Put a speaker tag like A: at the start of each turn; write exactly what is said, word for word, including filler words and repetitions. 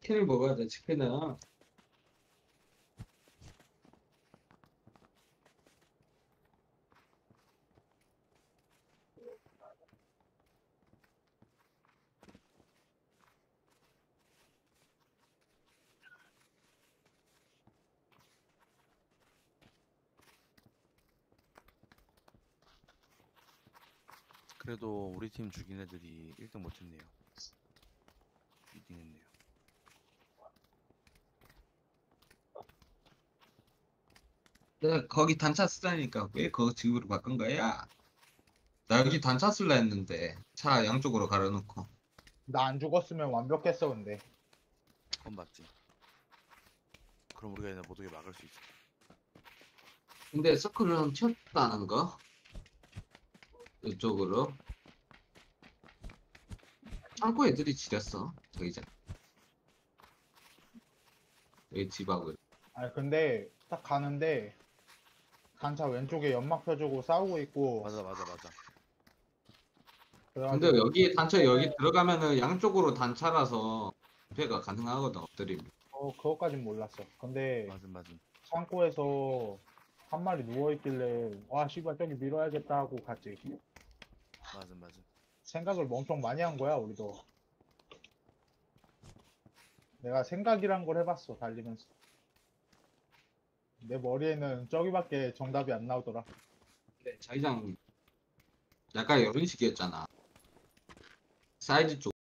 A: 치킨을 먹어야 돼, 치킨은.
B: 그래도 우리 팀 죽인 애들이 일 등 못했네요. 이 등 했네요.
A: 내가 거기 단차 쓰라니까 왜 그거 지구로 바꾼 거야? 나 여기 단차 쓸라 했는데 차 양쪽으로 가려놓고.
C: 나 안 죽었으면 완벽했어 근데.
B: 그건 맞지. 그럼 우리가 얘네 못 오게 막을 수 있어.
A: 근데 서클을 좀 튀었다는 거? 이쪽으로. 창고 애들이 지렸어. 저기잖아. 여기 집하고.
C: 아니 근데 딱 가는데 단차 왼쪽에 연막 펴주고 싸우고 있고.
B: 맞아 맞아 맞아.
A: 근데
C: 그래가지고
A: 여기 단차 여기 들어가면은 양쪽으로 단차라서 피해가 가능하거든, 엎드리면.
C: 어 그것까진 몰랐어. 근데
B: 맞음 맞음.
C: 창고에서 한 마리 누워있길래 와 씨발 저기 밀어야겠다 하고 갔지.
B: 맞음 맞음.
C: 생각을 엄청 많이 한 거야 우리도. 내가 생각이란 걸 해봤어 달리면서. 내 머리에는 저기밖에 정답이 안 나오더라.
A: 근데 자기장 약간 이런 식이었잖아. 사이즈 쪽.